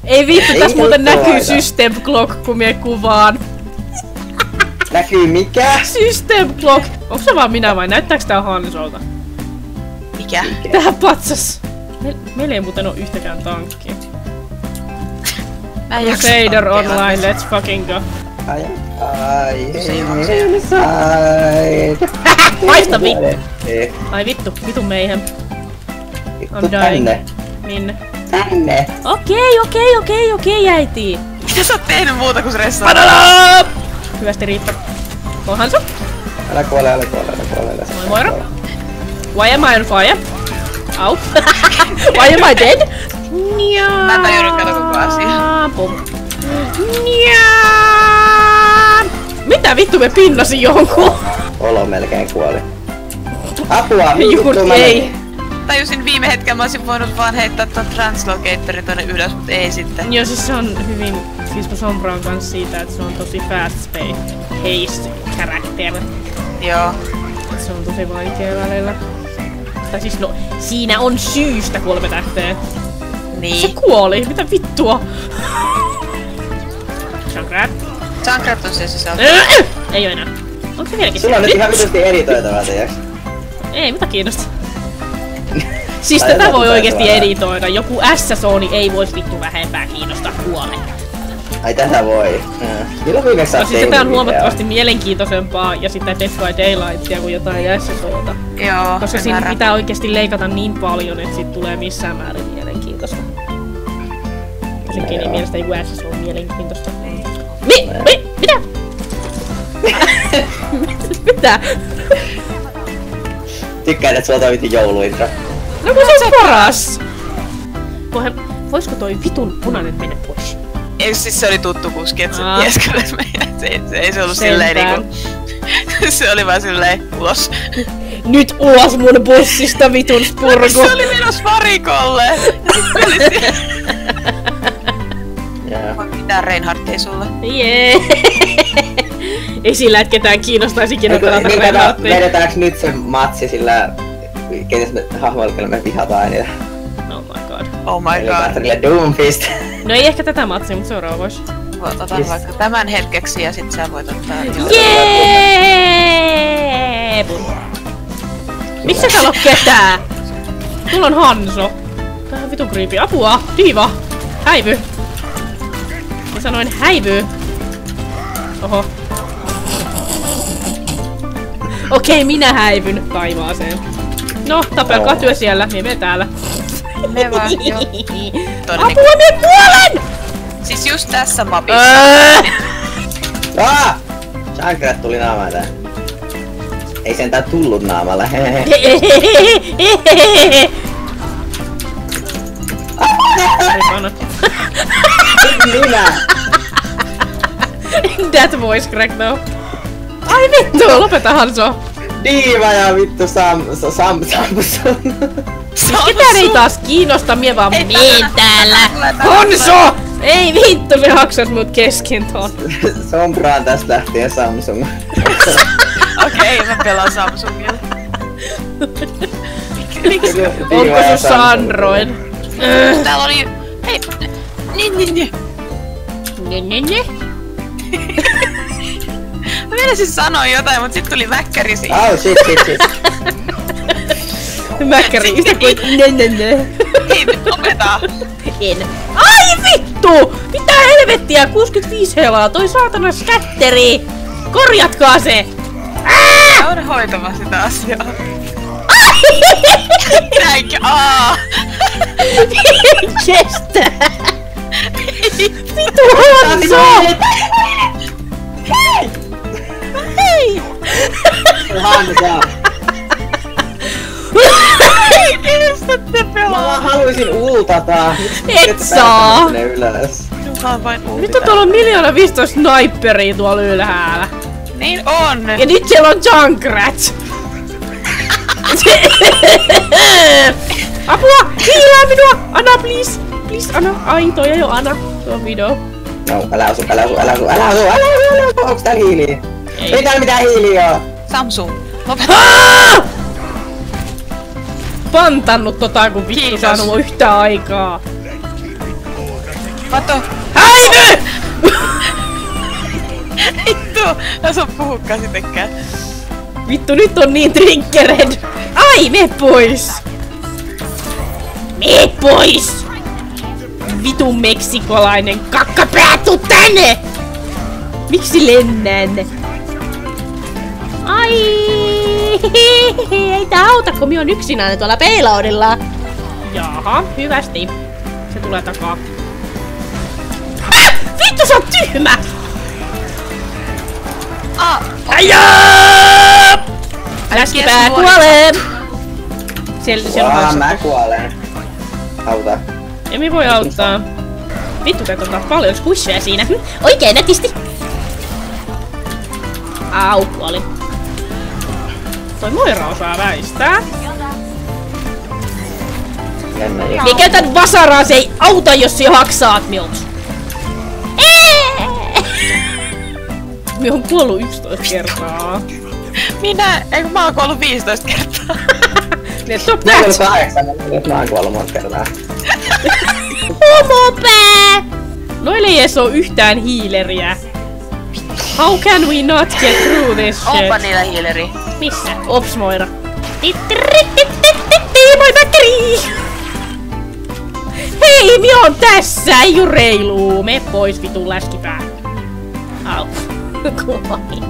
Ei vittu, tässä muuten näkyy System Clock, kun mie kuvaan. Näkyy mikä? System Clock! Onko se vaan minä vai näyttääks tää Hansolta? Mikä? Tää patsas! Meillä ei muuten oo yhtäkään tankkia. Crusader Online, let's fucking go. Ai. Haista vittu! Ai vittu, vittu meihän. Vittu tänne. Minne? Tänne. Okei, äiti. Mitä sä oot tehnyt muuta kuin stressaa? Padala! Hyvästi riippä. Onhan sun? Älä kuole. Moi Moira. Why am I on fire? Au. Why am I dead? Mä en tajunnut kato koko asiaa. Pum. Mitä vittu me pinnasin jonkun? Olo melkein kuoli. Apua! Juuri ei. Tajusin viime hetkellä, mä olisin voinut vaan heittää ton translocatorin tonne ylös, mut ei sitten. Joo, siis se on hyvin... Siis mä Sombraan kanssa siitä, että se on tosi fast paced character. Joo. Se on tosi vaikea välillä. Tai siis no, siinä on syystä 3 tähteä. Niin. Se kuoli, mitä vittua? Junkrat. Junkrat on se sisältö. Ei oo enää. Onko se vieläkin sulla on nyt ihan vitusti editoitavaa, tiiäks? Ei, mitä kiinnostaa. Siis tätä voi oikeesti editoida. Joku S-zoni ei vois vittu vähempää kiinnostaa kuolee. Ai tätä voi. Milloin viimeksi sä oot siis tätä on huomattavasti mielenkiintoisempaa ja sitä Dead by Daylightia kuin jotain SSOta. Joo. Koska siinä pitää oikeesti leikata niin paljon, että siitä tulee missään määrin mielenkiintoista. Tosinkin niin mielestä joku SSO on mielenkiintoista. Mitä? Mitä? Tykkään, että sulla toimitti jouluintro. No kun se on paras! Voisko toi vitun punainen mennä pois? Ei, siis se oli tuttu kuski, et se ties kyllä ei se ollut silleen niinku... se oli vaan silleen ulos. Nyt ulos mun bussista vitun spurgu! Se oli menossa varikolle! Ja sit oli siellä... Mitään Reinhardtia sulle. Jee! Ei sillä, et ketään kiinnostaisi ikinä pelata Reinhardtia. Vedetäänkö nyt se matsi sillä... Kenes me hahmoilla me vihataan niitä? Oh my god. Oh my god. Niille Doomfist. No ei ehkä tätä matsia, mutta seuraava vois. Otan vaikka tämän hetkeksi ja sit sä voit ottaa... Jee! Miksi täällä on ketään? Tuolla on Hanso. Tää on vitun creepy. Apua! Diva! Häivy! Mä sanoin häivy! Oho. Okei, minä häivyn taivaaseen. No, tapelkaa työ siellä, niin me täällä. Me vaan, joo. Apua, minä kuolen! Siis just tässä mapissa. Junkrat tuli naamaan tää. Ei sentään tullut naamalla. Minä! That voice crack though. Ai vittu, lopeta Hanso! Diiva ja vittu Samson. Ketään ei taas kiinnosta, mie vaan meen täällä! Hanso! Ei vittu, me haksas mut kesken ton. Sombraan tästä lähtien Samsung. Okei, mä pelaan Samsungilla. Onko sussa Android? Täällä oli... Hei! Niin. Mä meinasin sanoa jotain, mut sit tuli mäkkäri siihen. Au, shit. Mäkkäri, yhtä kuin Ei nyt lopeta. En. Ai vittu! Mitä helvettiä? 65 helaa, toi saatana skätteri! Korjatkaa se! Mä oon hoitamaan sitä asiaa. Näinkö? Kestä! Vitu Hanso! Hei! Hansa! Mistä te pelaa? Mä haluisin ultata. Et saa! Ylös. Nyt on tuolla 1 015 sniperia tuolla ylhäällä. Niin on! Ja nyt siellä on Junkrat! Apua! Hiilaa minua! Anna, please! Please, Anna! Ai, toi ei oo Anna. Tuo on video. No, älä asu! Onks täällä hiiliä? Ei täällä mitään hiiliä oo! Samsung. Lopeta! Pantannut tota, kun vittu saanut yhtä aikaa. Vato! Häivy! Vittu! Mä sun puhukaan sitekään. Vittu, nyt on niin triggered! Ai, mene pois! Mene pois! Vitun meksikolainen kakkapää, tuu tänne! Miksi lennän? Ai, ei tää auta, kun minä on yksinään tuolla payloadilla. Jaha, hyvästi. Se tulee takaa. Vittu, sä oot tyhmä! Ajaa! Läskipää kuolee! Siellä on kanssa. Mä kuolen. Auta. Emme voi auttaa. Vittu, teet ottaa paljon squisheja siinä. Oikein nätisti. Au, kuoli. Toi Moira osaa väistää. Mie käytän vasaraa, se ei auta, jos jo haksaat minut. Mie on kuollut 11 kertaa. Minä? Eikö mä oon kuollut 15 kertaa? Mä oon 8, nyt mä oon kuollut monta kertaa. Homopää! Noille ei edes oo yhtään hiileriä. How can we not get through this shit? Onpa niillä hiileri. Missä? Ops, Moira. Moi Mäkkäri! Hei, minä on tässä! Ei oo reiluu! Me pois, vitun läskipää. Au. Kuolin.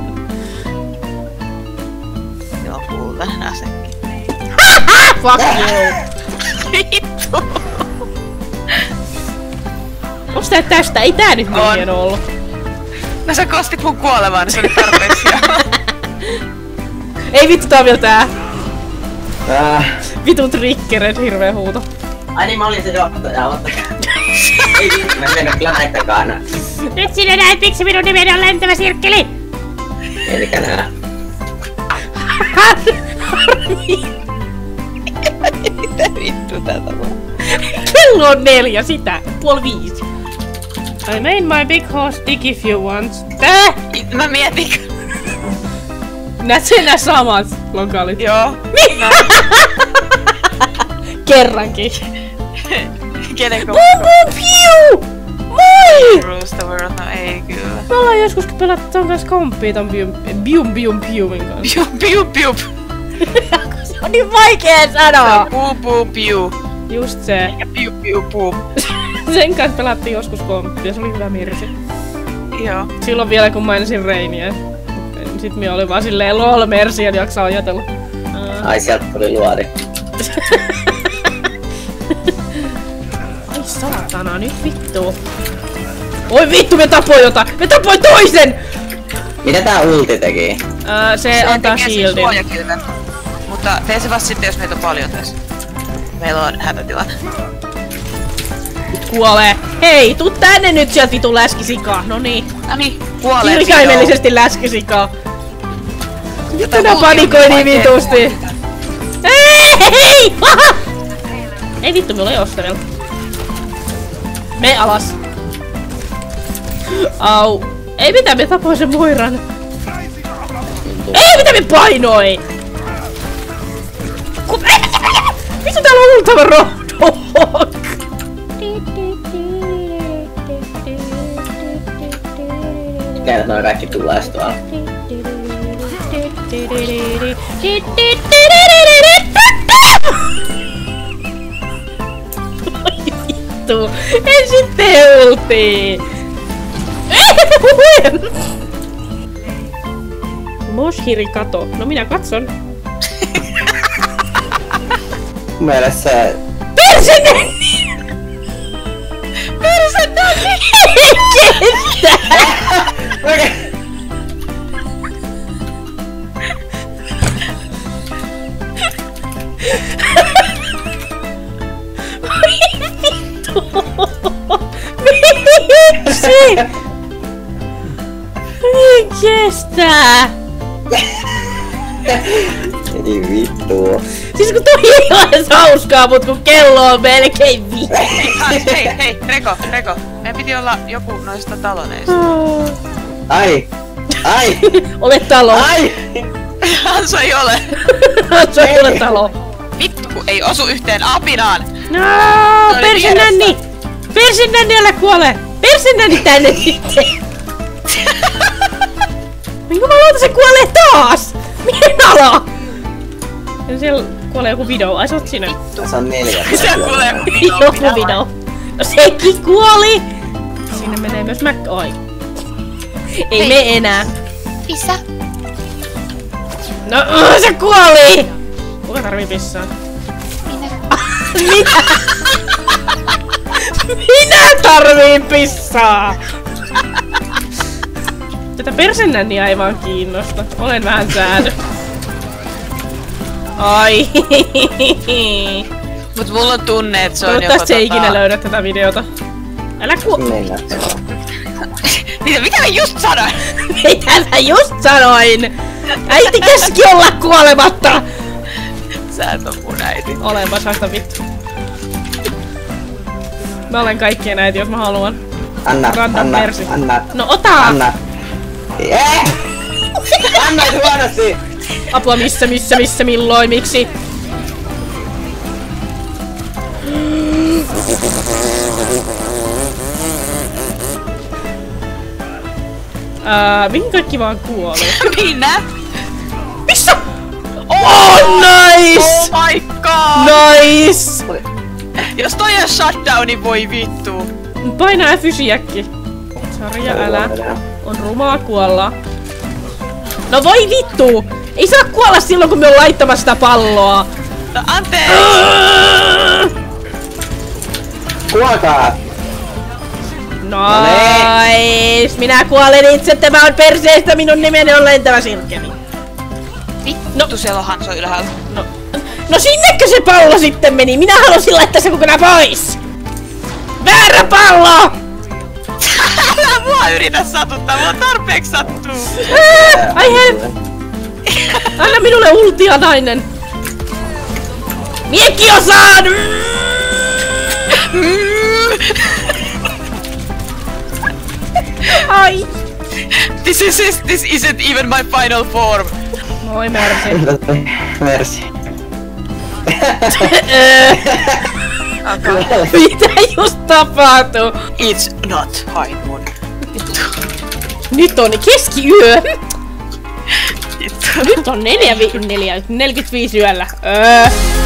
Joo, kuulen asekin. Fuck you! Vittu! Onks tää tästä? Ei tää nyt niin hieno ollut. No sä kostit mun kuolevaan, niin se oli tarpeeksi. Ei vittu, tää on vielä tää. Vitun triggered, hirveä huuto. Ai niin, mä olin se johtaja, ottakaa. Ei vittu, mä en mennä kyllä näittäkään. Nyt sinä näet, miksi minun nimeni on lentävä sirkkeli! Eikä nää. Harmi! Mitä vittu tätä vaan? Kello on 4, sitä. 4:30. I made my big horse dig if you want. Tää! Mä mietin. Näet sen nää samat lokalit? Joo. Kerrankin. Kenen Boom boom piu! Moi! Bruce World, no ei kyllä. Me ollaan joskus pelattu ton kanssa komppia ton bium piumin kanssa. Piu piu. Se on niin vaikea sanoa! Puu puu piu. Just se. Ja piu piu puu. Sen kanssa pelattiin joskus komppia, se oli hyvä mirsi. Joo. Silloin vielä kun mä ensin Reiniä. Sit minä olin vaan silleen lol mersi, en jaksa ajatella. Ai sieltä tuli luodi. Ai saatana, nyt vittu. Oi vittu, me tapoi jotain! Me tapoi toisen! Mitä tää ulti teki? Se antaa shieldin. Suojakilven. Mutta tee se vasta sitten, jos meitä on paljon tässä. Meillä on hätätilanne. Nyt kuolee. Hei, tuu tänne nyt sieltä vitun läskisikaa. Noniin. Noniin, kuolee. Kirjaimellisesti läskisikaa. Vittu nää panikoi niin vitusti. Ei! Aha! Ei vittu, mulla ei osta Me alas. Au. Ei mitään, me tapoin sen Moiran. Ei mitä me painoi! Missä täällä on oltava Roadhog? Tiedät, noin kaikki tulee tuolla. Vittu, en sitten ultiin. Moshiri kato. No minä katson. Mun mielestä se... Persenenni! Persenenni! Kestä! Okei. Vittu! Miksi? Ei kestä! Ei vittu. Siis kun toi ei ole edes hauskaa, mut kun kello on melkein 5. Hei, Reko. Meidän piti olla joku noista taloneista. Ai! Ole talo! Ai! Hanso ei ole. Hanso ei ole talo. Vittu, kun ei osu yhteen apinaan. No, persenänni! Persinnänni älä kuole! Persinnänni tänne sitten! Jumalauta, se kuolee taas! Minala! Ja siellä kuolee joku video. Ai sä oot sinä. Se on 4. Siellä kuolee Joku video. No sekin kuoli! Sinne menee myös Oi. Ei me enää. Pissa. No se kuoli! Kuka tarvii pissaa? Minä. Minä tarviin pissaa! Tätä persennänniä ei vaan kiinnosta. Olen vähän säädö. Ai. Mut mulla on tunne, että se on joko toivottavasti ei ikinä löydä tätä videota. Älä Mennään. Mitä mä just sanoin? Mitä mä just sanoin? Äiti käski olla kuolematta! Sä et oo mun äiti. Olenpa saasta vittu. Mä olen kaikkien äiti, jos mä haluan. Anna, Random anna, persi. anna. No ota! Anna. Anna huonosti! Apua missä, milloin, miksi? Mihin kaikki vaan kuoli? Minä? Missä? Oh, nice! Oh my god! Nice! Jos toi on shutdown, niin voi vittu. Painaa F9-jäkki. Sarja, älä. On rumaa kuolla. No voi vittu! Ei saa kuolla silloin, kun me on laittamassa sitä palloa. No anteeksi! Kuolkaa! Nice! Minä kuolen itse, tämä on perseestä, minun nimeni on lentävä sirkkeli. Vittu, siellä on Hanso ylhäällä. No sinnekö se pallo sitten meni? Minä halusin laittaa se kokonaan pois! Väärä pallo! Älä mua yritä satuttaa, mua tarpeeksi sattuu. Ai help! Anna minulle ultia, nainen! Miekki osaan! Ai! This isn't even my final form. Moi Mersi. Mersi. Mitä just tapahtui? It's not high moon. Nyt on keskiyö. Vittu. Nyt on 45 yöllä.